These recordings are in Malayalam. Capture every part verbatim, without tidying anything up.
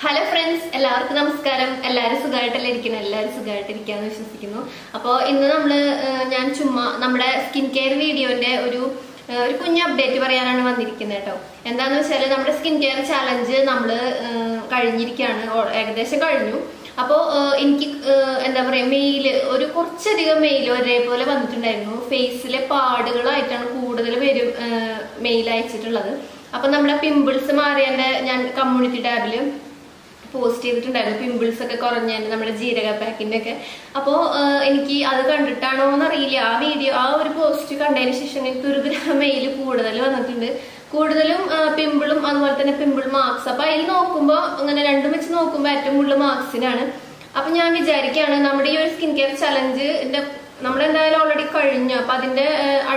Hello friends, എല്ലാവർക്കും നമസ്കാരം. എല്ലാവരും സുഖമായിട്ടല്ലേ ഇരിക്കുന്നു? എല്ലാവരും സുഖമായിട്ടിരിക്കാന്ന് വിശ്വസിക്കുന്നു. അപ്പോൾ ഇന്ന് നമ്മൾ ഞാൻ ചുമ്മാ നമ്മുടെ സ്കിൻ കെയർ വീഡിയോന്റെ ഒരു ഒരു കുഞ്ഞ് അപ്ഡേറ്റ് പറയാനാണ് വന്നിരിക്കുന്നത് കേട്ടോ. എന്താണെന്ന് വെച്ചാൽ നമ്മുടെ സ്കിൻ കെയർ ചാലഞ്ച് നമ്മൾ കഴിഞ്ഞിരിക്കുകയാണ്, ഏകദേശം കഴിഞ്ഞു. അപ്പോൾ എനിക്ക് എന്താ പറയുക, മെയിൽ ഒരു കുറച്ചധികം മെയിൽ ഒരേപോലെ വന്നിട്ടുണ്ടായിരുന്നു. ഫേസിലെ പാടുകളായിട്ടാണ് കൂടുതൽ പേര് മെയിൽ അയച്ചിട്ടുള്ളത്. അപ്പൊ നമ്മുടെ പിമ്പിൾസ് മാറിയതിന്റെ ഞാൻ കമ്മ്യൂണിറ്റി ടാബില് പോസ്റ്റ് ചെയ്തിട്ടുണ്ടായിരുന്നു, പിമ്പിൾസ് ഒക്കെ കുറഞ്ഞതിന്റെ നമ്മുടെ ജീരക പാക്കിന്റെ ഒക്കെ. അപ്പോൾ എനിക്ക് അത് കണ്ടിട്ടാണോ എന്നറിയില്ല, ആ വീഡിയോ ആ ഒരു പോസ്റ്റ് കണ്ടതിന് ശേഷം എനിക്ക് ഒരു മെയിൽ കൂടുതൽ വന്നിട്ടുണ്ട്. കൂടുതലും പിമ്പിളും അതുപോലെ തന്നെ പിമ്പിൾ മാർക്സ്. അപ്പൊ അതിൽ നോക്കുമ്പോൾ അങ്ങനെ രണ്ടും വെച്ച് നോക്കുമ്പോൾ ഏറ്റവും കൂടുതൽ മാർക്സിനാണ്. അപ്പൊ ഞാൻ വിചാരിക്കുകയാണ് നമ്മുടെ ഈ ഒരു സ്കിൻ കെയർ ചലഞ്ചിന്റെ നമ്മളെന്തായാലും ഓൾറെഡി കഴിഞ്ഞു. അപ്പൊ അതിന്റെ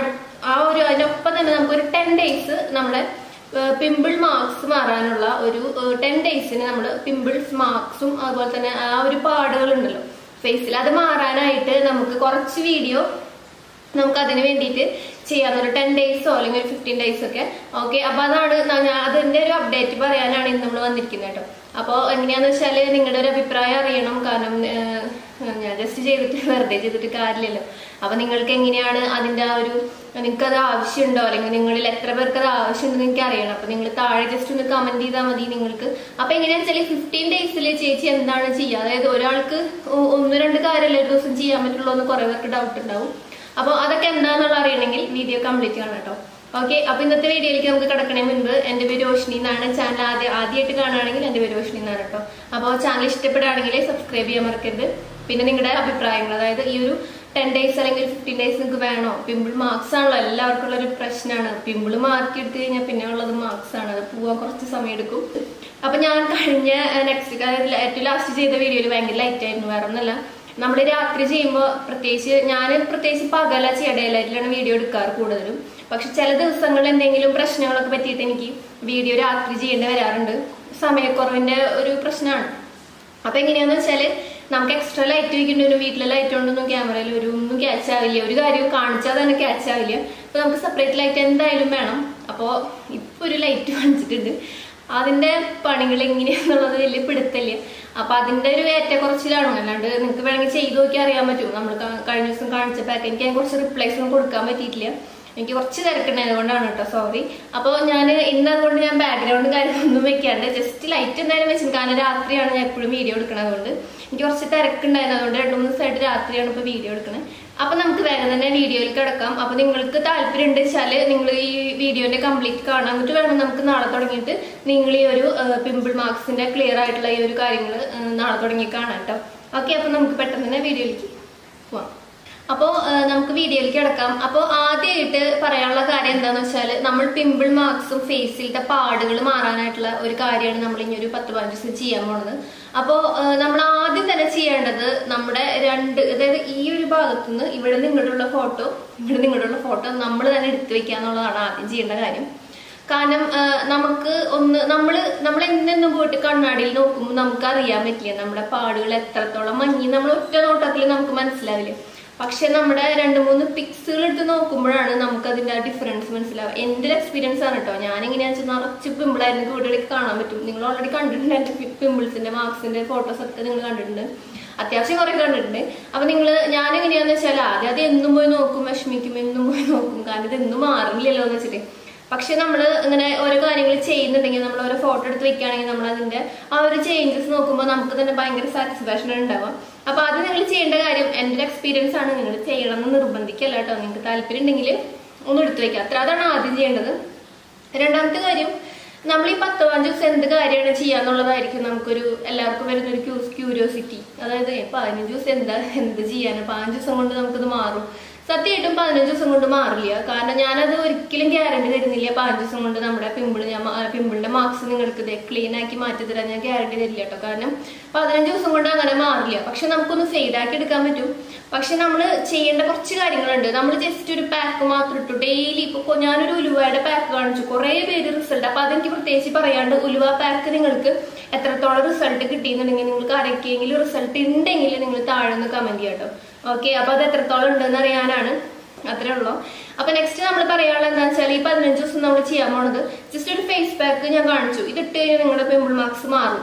ആ ഒരു അതിനൊപ്പം തന്നെ നമുക്കൊരു ടെൻ ഡേയ്സ് നമ്മുടെ പിമ്പിൾ മാർക്സ് മാറാനുള്ള ഒരു ടെൻ ഡേയ്സിന് നമ്മൾ പിമ്പിൾസ് മാർക്സും അതുപോലെ തന്നെ ആ ഒരു പാടുകൾ ഉണ്ടല്ലോ ഫേസിൽ, അത് മാറാനായിട്ട് നമുക്ക് കുറച്ച് വീഡിയോ നമുക്ക് അതിന് വേണ്ടിയിട്ട് ചെയ്യാവുന്ന ഒരു ടെൻ ഡേയ്സോ അല്ലെങ്കിൽ ഒരു ഫിഫ്റ്റീൻ ഡേയ്സ് ഒക്കെ. ഓക്കെ, അപ്പൊ അതാണ് അതിന്റെ ഒരു അപ്ഡേറ്റ് പറയാനാണ് ഇന്ന് നമ്മൾ വന്നിരിക്കുന്നത് കേട്ടോ. അപ്പോൾ എങ്ങനെയാന്ന് വെച്ചാല് നിങ്ങളുടെ ഒരു അഭിപ്രായം അറിയണം. കാരണം ഞാൻ ജസ്റ്റ് ചെയ്തിട്ട് വെറുതെ ചെയ്തിട്ട് കാര്യമില്ലല്ലോ. അപ്പൊ നിങ്ങൾക്ക് എങ്ങനെയാണ് അതിന്റെ ആ ഒരു, നിങ്ങൾക്കത് ആവശ്യമുണ്ടോ അല്ലെങ്കിൽ നിങ്ങളിൽ എത്ര പേർക്ക് അത് ആവശ്യമുണ്ടെന്ന് എനിക്ക് അറിയണം. അപ്പൊ നിങ്ങൾ താഴെ ജസ്റ്റ് ഒന്ന് കമന്റ് ചെയ്താൽ മതി നിങ്ങൾക്ക്. അപ്പൊ എങ്ങനെയാണെന്ന് വെച്ചാൽ ഫിഫ്റ്റീൻ ഡേയ്സിൽ ചേച്ചി എന്താണ് ചെയ്യുക, അതായത് ഒരാൾക്ക് ഒന്ന് രണ്ട് കാര്യമല്ല ഒരു ദിവസം ചെയ്യാൻ പറ്റുള്ളൂ എന്ന് കുറെ പേർക്ക് ഡൗട്ട് ഉണ്ടാവും. അപ്പൊ അതൊക്കെ എന്താണെന്നുള്ള അറിയണമെങ്കിൽ വീഡിയോ കംപ്ലീറ്റ് കാണാം കേട്ടോ. ഓക്കെ, അപ്പൊ ഇന്നത്തെ വീഡിയോയിലേക്ക് നമുക്ക് കിടക്കണേ മുൻപ് എന്റെ പേര് രോഷിനി എന്നാണ്. ചാനൽ ആദ്യം ആദ്യമായിട്ട് കാണുകയാണെങ്കിൽ എന്റെ പേര് രോഷിനി എന്നാണ് കേട്ടോ. അപ്പോൾ ചാനൽ ഇഷ്ടപ്പെടുകയാണെങ്കിൽ സബ്സ്ക്രൈബ് ചെയ്യാൻ മറക്കരുത്. പിന്നെ നിങ്ങളുടെ അഭിപ്രായങ്ങൾ, അതായത് ഈ ഒരു ടെൻ ഡേയ്സ് അല്ലെങ്കിൽ ഫിഫ്റ്റീൻ ഡേയ്സ് നിങ്ങൾക്ക് വേണോ? പിമ്പിൾ മാർക്സ് ആണല്ലോ എല്ലാവർക്കും ഉള്ള ഒരു പ്രശ്നമാണ്. പിമ്പിൾ മാർക്ക് എടുത്തു കഴിഞ്ഞാൽ പിന്നെ ഉള്ളത് മാർക്സ് ആണ്, അത് പോവാൻ കുറച്ച് സമയം എടുക്കും. അപ്പൊ ഞാൻ കഴിഞ്ഞ നെക്സ്റ്റ് അതായത് ഏറ്റവും ലാസ്റ്റ് ചെയ്ത വീഡിയോയിൽ ഭയങ്കര ലൈറ്റ് ആയിരുന്നു. വേറെ ഒന്നല്ല, നമ്മൾ രാത്രി ചെയ്യുമ്പോൾ പ്രത്യേകിച്ച് ഞാൻ പ്രത്യേകിച്ച് പകല ചെയ്യടയിലായിട്ടാണ് വീഡിയോ എടുക്കാറ് കൂടുതലും. പക്ഷെ ചില ദിവസങ്ങളിൽ എന്തെങ്കിലും പ്രശ്നങ്ങളൊക്കെ പറ്റിയിട്ട് എനിക്ക് വീഡിയോ രാത്രി ചെയ്യേണ്ടി വരാറുണ്ട്. സമയക്കുറവിന്റെ ഒരു പ്രശ്നമാണ്. അപ്പൊ എങ്ങനെയാന്ന് വെച്ചാല് നമുക്ക് എക്സ്ട്രാ ലൈറ്റ് വയ്ക്കേണ്ടി, വീട്ടിലെ ലൈറ്റ് കൊണ്ടൊന്നും ക്യാമറയിൽ ഒരു ഒന്നും ക്യാച്ച് ആവില്ല, ഒരു കാര്യം കാണിച്ചാൽ തന്നെ ക്യാച്ച് ആവില്ല. അപ്പൊ നമുക്ക് സെപ്പറേറ്റ് ലൈറ്റ് എന്തായാലും വേണം. അപ്പോ ഇപ്പൊ ഒരു ലൈറ്റ് വാങ്ങിച്ചിട്ടുണ്ട്. അതിന്റെ പണികൾ എങ്ങനെയാന്നുള്ളത് വലിയ പിടുത്തല്ല. അപ്പൊ അതിന്റെ ഒരു ഏറ്റക്കുറച്ചിലാണ്. അല്ലാണ്ട് നിങ്ങൾക്ക് വേണമെങ്കിൽ ചെയ്ത് നോക്കി അറിയാൻ പറ്റും. നമ്മൾ കഴിഞ്ഞ ദിവസം കാണിച്ച പാക്ക് എനിക്ക് അതിന് കുറച്ച് റിപ്ലൈസ് ഒന്നും കൊടുക്കാൻ പറ്റിയിട്ടില്ല, എനിക്ക് കുറച്ച് തിരക്കുണ്ടായത് കൊണ്ടാണ് കേട്ടോ, സോറി. അപ്പോൾ ഞാൻ ഇന്ന് അതുകൊണ്ട് ഞാൻ ബാക്ക്ഗ്രൗണ്ട് കാര്യങ്ങളൊന്നും വെക്കാണ്ട് ജസ്റ്റ് ലൈറ്റ് എന്തായാലും വെച്ചു. കാരണം രാത്രിയാണ് ഞാൻ എപ്പോഴും വീഡിയോ എടുക്കണത്, അതുകൊണ്ട് എനിക്ക് കുറച്ച് തിരക്കുണ്ടായത്. അതുകൊണ്ട് രണ്ടു മൂന്ന് ദിവസമായിട്ട് രാത്രിയാണ് ഇപ്പൊ വീഡിയോ എടുക്കണത്. അപ്പൊ നമുക്ക് വേഗം തന്നെ വീഡിയോയിൽ കിടക്കാം. അപ്പൊ നിങ്ങൾക്ക് താല്പര്യം ഉണ്ട് വെച്ചാല് നിങ്ങൾ ഈ വീഡിയോന്റെ കംപ്ലീറ്റ് കാണാൻ, എന്നിട്ട് വേണം നമുക്ക് നാളെ തുടങ്ങിയിട്ട് നിങ്ങൾ ഈ ഒരു പിമ്പിൾ മാർക്സിന്റെ ക്ലിയർ ആയിട്ടുള്ള ഈ ഒരു കാര്യങ്ങൾ നാളെ തുടങ്ങി കാണാം കേട്ടോ. ഓക്കെ, അപ്പൊ നമുക്ക് പെട്ടെന്ന് തന്നെ വീഡിയോയിലേക്ക് പോവാം. അപ്പോൾ നമുക്ക് വീഡിയോയിലേക്ക് കിടക്കാം. അപ്പോൾ ആദ്യമായിട്ട് പറയാനുള്ള കാര്യം എന്താണെന്ന് വെച്ചാൽ, നമ്മൾ പിമ്പിൾ മാർക്സും ഫേസിലത്തെ പാടുകൾ മാറാനായിട്ടുള്ള ഒരു കാര്യമാണ് നമ്മൾ ഇനി ഒരു പത്ത് പതിനഞ്ച് ദിവസം ചെയ്യാൻ പോണത്. അപ്പോൾ നമ്മൾ ആദ്യം തന്നെ ചെയ്യേണ്ടത് നമ്മുടെ രണ്ട്, അതായത് ഈ ഒരു ഭാഗത്തുനിന്ന് ഇവിടെ നിങ്ങളുള്ള ഫോട്ടോ ഇവിടെ നിങ്ങളുള്ള ഫോട്ടോ നമ്മൾ തന്നെ എടുത്തു വെക്കുക എന്നുള്ളതാണ് ആദ്യം ചെയ്യേണ്ട കാര്യം. കാരണം നമുക്ക് ഒന്ന് നമ്മൾ നമ്മൾ എന്നെന്നും പോയിട്ട് കണ്ണാടിയിൽ നോക്കുമ്പോൾ നമുക്ക് അറിയാൻ പറ്റില്ല നമ്മുടെ പാടുകൾ എത്രത്തോളം മങ്ങി. നമ്മൾ ഒറ്റ നോട്ടത്തിൽ നമുക്ക് മനസ്സിലാവില്ല. പക്ഷെ നമ്മുടെ രണ്ട് മൂന്ന് പിക്സുകൾ എടുത്ത് നോക്കുമ്പോഴാണ് നമുക്ക് അതിന്റെ ആ ഡിഫറൻസ് മനസ്സിലാവുക. എന്റെ എക്സ്പീരിയൻസ് ആണ് കേട്ടോ. ഞാൻ എങ്ങനെയാണെന്ന് വെച്ചാൽ നിറച്ച് പിമ്പിളായിരുന്നു വീഡിയോയിലേക്ക് കാണാൻ പറ്റും. നിങ്ങൾ ഓൾറെഡി കണ്ടിട്ടുണ്ട് എന്റെ പിമ്പിൾസിന്റെ മാർക്സിന്റെ ഫോട്ടോസ് ഒക്കെ നിങ്ങൾ കണ്ടിട്ടുണ്ട്, അത്യാവശ്യം കുറെ കണ്ടിട്ടുണ്ട്. അപ്പൊ നിങ്ങൾ ഞാൻ എങ്ങനെയാന്ന് വെച്ചാൽ ആദ്യം അത് എന്നും പോയി നോക്കും, വിഷമിക്കും, എന്നും പോയി നോക്കും. കാരണം ഇത് എന്നും മാറില്ലല്ലോ എന്ന് വെച്ചിട്ട്. പക്ഷെ നമ്മൾ ഇങ്ങനെ ഓരോ കാര്യങ്ങൾ ചെയ്യുന്നുണ്ടെങ്കിൽ, നമ്മൾ ഓരോ ഫോട്ടോ എടുത്ത് വെക്കുകയാണെങ്കിൽ നമ്മൾ അതിന്റെ ആ ഒരു ചേഞ്ചസ് നോക്കുമ്പോൾ നമുക്ക് തന്നെ ഭയങ്കര സാറ്റിസ്ഫാക്ഷൻ ഉണ്ടാവാം. അപ്പൊ അത് നിങ്ങൾ ചെയ്യേണ്ട കാര്യം, എന്റെ എക്സ്പീരിയൻസ് ആണ്, നിങ്ങൾ ചെയ്യണം എന്ന് നിർബന്ധിക്കല്ല കേട്ടോ. നിങ്ങൾക്ക് താല്പര്യം ഉണ്ടെങ്കിൽ ഒന്ന് എടുത്തു വെക്കുക, അത്ര. അതാണ് ആദ്യം ചെയ്യേണ്ടത്. രണ്ടാമത്തെ കാര്യം, നമ്മൾ ഈ പത്ത് പതിനഞ്ച് ദിവസം എന്ത് കാര്യമാണ് ചെയ്യാന്നുള്ളതായിരിക്കും നമുക്കൊരു എല്ലാവർക്കും വരുന്നൊരു ക്യൂരിയോസിറ്റി. അതായത് പതിനഞ്ച് ദിവസം എന്താ എന്ത് ചെയ്യാന്, പതിനഞ്ച് ദിവസം കൊണ്ട് നമുക്കിത് മാറും. സത്യമായിട്ടും പതിനഞ്ച് ദിവസം കൊണ്ട് മാറില്ല. കാരണം ഞാനത് ഒരിക്കലും ഗ്യാരണ്ടി തരുന്നില്ല. പതിനഞ്ച് ദിവസം കൊണ്ട് നമ്മുടെ പിമ്പിൾ ഞാൻ പിമ്പിളിന്റെ മാർക്സ് നിങ്ങൾക്ക് ഇത് ക്ലീൻ ആക്കി മാറ്റി തരാൻ ഞാൻ ഗ്യാരണ്ടി തരില്ല കേട്ടോ. കാരണം പതിനഞ്ച് ദിവസം കൊണ്ട് അങ്ങനെ മാറില്ല. പക്ഷെ നമുക്കൊന്ന് ഫെയ്ഡാക്കി എടുക്കാൻ പറ്റും. പക്ഷെ നമ്മൾ ചെയ്യേണ്ട കുറച്ച് കാര്യങ്ങളുണ്ട്. നമ്മൾ ജസ്റ്റ് ഒരു പാക്ക് മാത്രം ഇട്ടു ഡെയിലി. ഇപ്പൊ ഞാനൊരു ഉലുവയുടെ പാക്ക് കാണിച്ചു, കുറെ പേര് റിസൾട്ട്. അപ്പൊ അതെനിക്ക് പ്രത്യേകിച്ച് പറയാണ്ട്, ഉലുവ പാക്ക് നിങ്ങൾക്ക് എത്രത്തോളം റിസൾട്ട് കിട്ടിയെന്നുണ്ടെങ്കിൽ, നിങ്ങൾക്ക് ആരൊക്കെയെങ്കിലും റിസൾട്ട് ഉണ്ടെങ്കിൽ നിങ്ങൾ താഴെ നിന്ന് കമന്റ് ചെയ്യാം കേട്ടോ. ഓക്കെ, അപ്പൊ അത് എത്രത്തോളം ഉണ്ടെന്ന് അറിയാനാണ്, അത്രേ ഉള്ളൂ. അപ്പൊ നെക്സ്റ്റ് നമ്മൾ പറയാനുള്ളത് എന്താ വെച്ചാൽ, ഈ പതിനഞ്ച് ദിവസം നമ്മൾ ചെയ്യാൻ പോണത് ജസ്റ്റ് ഒരു ഫേസ് പാക്ക് ഞാൻ കാണിച്ചു. ഇതിട്ട് കഴിഞ്ഞാൽ നിങ്ങളുടെ പിമ്പിൾ മാർക്സ് മാറും.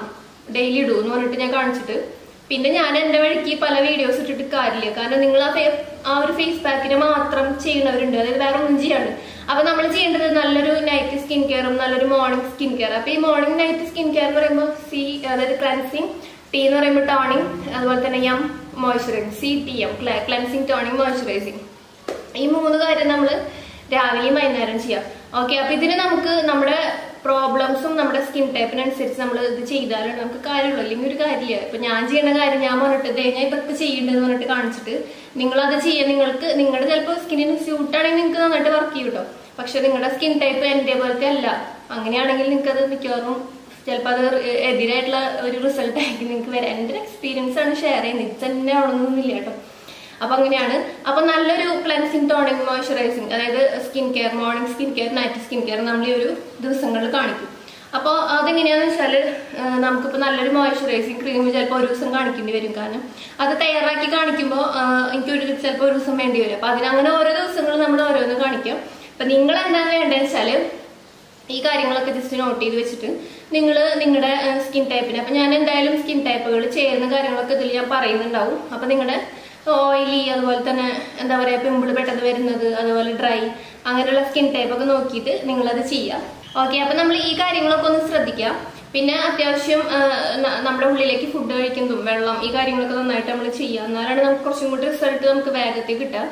ഡെയിലി ഇടൂ എന്ന് പറഞ്ഞിട്ട് ഞാൻ കാണിച്ചിട്ട് പിന്നെ ഞാൻ എന്റെ വഴിക്ക് പല വീഡിയോസ് ഇട്ടിട്ട് കാര്യമില്ല. കാരണം നിങ്ങൾ ആ ആ ഒരു ഫേസ് പാക്കിനെ മാത്രം ചെയ്യുന്നവരുണ്ട്, അതായത് വേറെ ഒന്നും ചെയ്യാണ്ട്. അപ്പൊ നമ്മൾ ചെയ്യേണ്ടത് നല്ലൊരു നൈറ്റ് സ്കിൻ കെയറും നല്ലൊരു മോർണിംഗ് സ്കിൻ കെയർ. അപ്പൊ ഈ മോർണിംഗ് നൈറ്റ് സ്കിൻ കെയർ എന്ന് പറയുമ്പോൾ സി അതായത് ക്ലൻസിങ്, ടി എന്ന് പറയുമ്പോൾ ടോണിങ്, അതുപോലെ തന്നെ M moisturising, C T M cleansing toning moisturising. ഈ മൂന്ന് കാര്യം നമ്മൾ രാവിലെയും വൈകുന്നേരം ചെയ്യാം. ഓക്കെ, അപ്പൊ ഇതിന് നമുക്ക് നമ്മുടെ പ്രോബ്ലംസും നമ്മുടെ സ്കിൻ ടൈപ്പിനനുസരിച്ച് നമ്മൾ ഇത് ചെയ്താലാണ് നമുക്ക് കാര്യമുള്ളൂ, അല്ലെങ്കിൽ ഒരു കാര്യമില്ല. ഇപ്പൊ ഞാൻ ചെയ്യുന്ന കാര്യം ഞാൻ പറഞ്ഞിട്ട് ഞാൻ ഇതൊക്കെ ചെയ്യേണ്ടതെന്ന് പറഞ്ഞിട്ട് കാണിച്ചിട്ട് നിങ്ങൾ അത് ചെയ്യാൻ നിങ്ങൾക്ക് നിങ്ങളുടെ ചിലപ്പോൾ സ്കിന്നിന് സ്യൂട്ട് ആണെങ്കിൽ നിങ്ങൾക്ക് നന്നായിട്ട് വർക്ക് ചെയ്യും കേട്ടോ. പക്ഷെ നിങ്ങളുടെ സ്കിൻ ടൈപ്പ് എന്റെ പോലത്തെ അല്ല, അങ്ങനെയാണെങ്കിൽ നിങ്ങൾക്ക് അത് മിക്കവാറും ചിലപ്പോൾ അത് എതിരായിട്ടുള്ള ഒരു റിസൾട്ട് ആയിരിക്കും നിങ്ങൾക്ക് വരാം. എന്റെ എക്സ്പീരിയൻസ് ആണ് ഷെയർ ചെയ്യുന്നത്, ഇത് തന്നെ ആവണമെന്നൊന്നുമില്ല കേട്ടോ. അപ്പൊ അങ്ങനെയാണ്. അപ്പൊ നല്ലൊരു ക്ലൻസിങ് ടോണിങ് മോയ്സ്ചറൈസിങ്, അതായത് skin care, morning skin care, night skin care നമ്മൾ ഈ ഒരു ദിവസങ്ങളിൽ കാണിക്കും. അപ്പോൾ അതെങ്ങനെയാന്ന് വെച്ചാൽ നമുക്കിപ്പോൾ നല്ലൊരു മോയ്സ്ചറൈസിങ് ക്രീം ചിലപ്പോൾ ഒരു ദിവസം കാണിക്കേണ്ടി വരും. കാരണം അത് തയ്യാറാക്കി കാണിക്കുമ്പോൾ എനിക്കൊരു ചിലപ്പോൾ ഒരു ദിവസം വേണ്ടി വരും. അപ്പൊ അതിനങ്ങനെ ഓരോ ദിവസങ്ങൾ നമ്മൾ ഓരോന്ന് കാണിക്കാം. അപ്പൊ നിങ്ങൾ എന്താണ് വേണ്ടതെന്ന് വെച്ചാല് ഈ കാര്യങ്ങളൊക്കെ ജസ്റ്റ് നോട്ട് ചെയ്ത് വെച്ചിട്ട് നിങ്ങൾ നിങ്ങളുടെ സ്കിൻ ടൈപ്പിന്, അപ്പൊ ഞാൻ എന്തായാലും സ്കിൻ ടൈപ്പുകൾ ചേരുന്ന കാര്യങ്ങളൊക്കെ ഇതിൽ ഞാൻ പറയുന്നുണ്ടാവും. അപ്പൊ നിങ്ങളുടെ ഓയിലി, അതുപോലെ തന്നെ എന്താ പറയാ പിമ്പിൾ പെട്ടെന്ന് വരുന്നത്, അതുപോലെ ഡ്രൈ, അങ്ങനെയുള്ള സ്കിൻ ടൈപ്പ് ഒക്കെ നോക്കിയിട്ട് നിങ്ങളത് ചെയ്യാം. ഓക്കെ, അപ്പൊ നമ്മൾ ഈ കാര്യങ്ങളൊക്കെ ഒന്ന് ശ്രദ്ധിക്കാം. പിന്നെ അത്യാവശ്യം നമ്മുടെ ഉള്ളിലേക്ക് ഫുഡ് കഴിക്കുന്നതും വെള്ളം, ഈ കാര്യങ്ങളൊക്കെ നന്നായിട്ട് നമ്മൾ ചെയ്യാം. എന്നാലാണ് നമുക്ക് കുറച്ചും കൂടി റിസൾട്ട് നമുക്ക് വേഗത്തിൽ കിട്ടുക.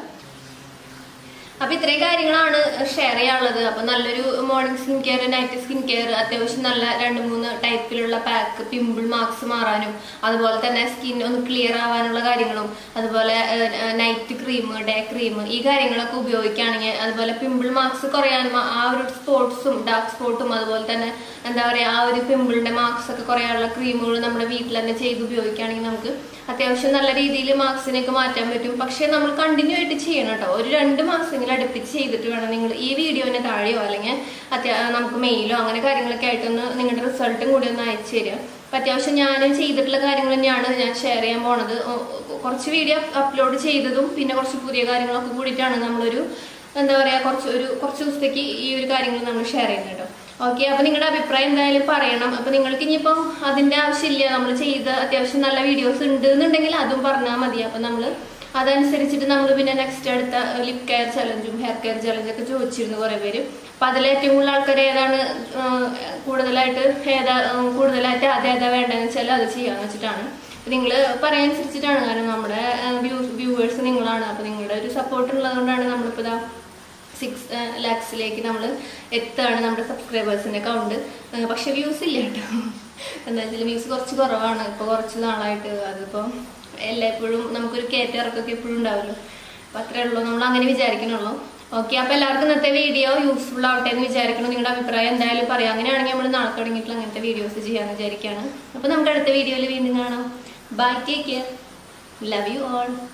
അപ്പൊ ഇത്രയും കാര്യങ്ങളാണ് ഷെയർ ചെയ്യാനുള്ളത്. അപ്പൊ നല്ലൊരു morning skin care, night skin care, അത്യാവശ്യം നല്ല രണ്ട് മൂന്ന് ടൈപ്പിലുള്ള പാക്ക്, പിമ്പിൾ മാർക്സ് മാറാനും അതുപോലെ തന്നെ സ്കിൻ ഒന്ന് ക്ലിയർ ആവാനുള്ള കാര്യങ്ങളും, അതുപോലെ നൈറ്റ് ക്രീം, ഡേ ക്രീം, ഈ കാര്യങ്ങളൊക്കെ ഉപയോഗിക്കുകയാണെങ്കിൽ, അതുപോലെ പിമ്പിൾ മാർക്സ് കുറയാനും ആ ഒരു സ്പോട്ട്സും ഡാർക്ക് സ്പോട്ടും അതുപോലെ തന്നെ എന്താ പറയാ ആ ഒരു പിമ്പിളിന്റെ മാർക്സ് ഒക്കെ കുറയാനുള്ള ക്രീമുകൾ നമ്മുടെ വീട്ടിൽ തന്നെ ചെയ്ത് ഉപയോഗിക്കുകയാണെങ്കിൽ നമുക്ക് അത്യാവശ്യം നല്ല രീതിയിൽ മാർക്സിനൊക്കെ മാറ്റാൻ പറ്റും. പക്ഷെ നമ്മൾ കണ്ടിന്യൂ ആയിട്ട് ചെയ്യണം കേട്ടോ. ഒരു രണ്ട് മാസമെങ്കിലും അടുപ്പിച്ച് ചെയ്തിട്ട് വേണം നിങ്ങൾ ഈ വീഡിയോനെ താഴെയോ അല്ലെങ്കിൽ അത്യാ നമുക്ക് മെയിലോ അങ്ങനെ കാര്യങ്ങളൊക്കെ ആയിട്ടൊന്ന് നിങ്ങളുടെ റിസൾട്ടും കൂടി ഒന്ന് അയച്ചു തരിക. അപ്പൊ അത്യാവശ്യം ഞാൻ ചെയ്തിട്ടുള്ള കാര്യങ്ങൾ തന്നെയാണ് ഞാൻ ഷെയർ ചെയ്യാൻ പോണത്. കുറച്ച് വീഡിയോ അപ്ലോഡ് ചെയ്തതും പിന്നെ കുറച്ച് പുതിയ കാര്യങ്ങളൊക്കെ കൂടിയിട്ടാണ് നമ്മളൊരു എന്താ പറയാ കുറച്ച് ഒരു കുറച്ച് ദിവസത്തേക്ക് ഈ ഒരു കാര്യങ്ങൾ നമ്മൾ ഷെയർ ചെയ്യുന്നത് കേട്ടോ. ഓക്കെ, അപ്പൊ നിങ്ങളുടെ അഭിപ്രായം എന്തായാലും പറയണം. അപ്പൊ നിങ്ങൾക്ക് ഇനിയിപ്പോ അതിന്റെ ആവശ്യമില്ല, നമ്മൾ ചെയ്ത് അത്യാവശ്യം നല്ല വീഡിയോസ് ഉണ്ട് എന്നുണ്ടെങ്കിൽ അതും പറഞ്ഞാൽ മതി. അപ്പൊ നമ്മള് അതനുസരിച്ചിട്ട് നമ്മൾ പിന്നെ നെക്സ്റ്റ് അടുത്ത ലിപ് കെയർ ചലഞ്ചും ഹെയർ കെയർ ചലഞ്ചും ഒക്കെ ചോദിച്ചിരുന്നു കുറെ പേര്. അപ്പൊ അതിൽ ഏറ്റവും കൂടുതൽ ആൾക്കാർ ഏതാണ് കൂടുതലായിട്ട് ഏതാ കൂടുതലായിട്ട് അതേതാ വേണ്ടതെന്ന് വെച്ചാൽ അത് ചെയ്യാന്ന് വെച്ചിട്ടാണ്. നിങ്ങൾ പറയാൻ അനുസരിച്ചിട്ടാണ്. കാരണം നമ്മുടെ വ്യൂവേഴ്സ് നിങ്ങളാണ്. അപ്പൊ നിങ്ങളുടെ ഒരു സപ്പോർട്ട് ഉള്ളതുകൊണ്ടാണ് നമ്മളിപ്പോ ഇതാ സിക്സ് ലാക്സിലേക്ക് നമ്മൾ എത്താണ് നമ്മുടെ സബ്സ്ക്രൈബേഴ്സിന്റെ കൗണ്ട്. പക്ഷെ വ്യൂസ് ഇല്ല കേട്ടോ. എന്താ വെച്ചാൽ വ്യൂസ് കുറച്ച് കുറവാണ് ഇപ്പൊ കുറച്ച് നാളായിട്ട്. അതിപ്പോ എല്ലായ്പ്പോഴും നമുക്കൊരു കയറ്റിറക്കൊക്കെ എപ്പോഴും ഉണ്ടാവുമല്ലോ. അപ്പൊ അത്രേ ഉള്ളൂ, നമ്മൾ അങ്ങനെ വിചാരിക്കണുള്ളൂ. ഓക്കെ, അപ്പൊ എല്ലാവർക്കും ഇന്നത്തെ വീഡിയോ യൂസ്ഫുൾ ആവട്ടെ എന്ന് വിചാരിക്കണം. നിങ്ങളുടെ അഭിപ്രായം എന്തായാലും പറയാം. അങ്ങനെയാണെങ്കിൽ നമ്മൾ നാളെ തുടങ്ങിയിട്ടുള്ള അങ്ങനത്തെ വീഡിയോസ് ചെയ്യാന്ന് വിചാരിക്കുകയാണ്. അപ്പൊ നമുക്ക് അടുത്ത വീഡിയോയിൽ വീണ്ടും കാണാം. Bye, take care, love you all.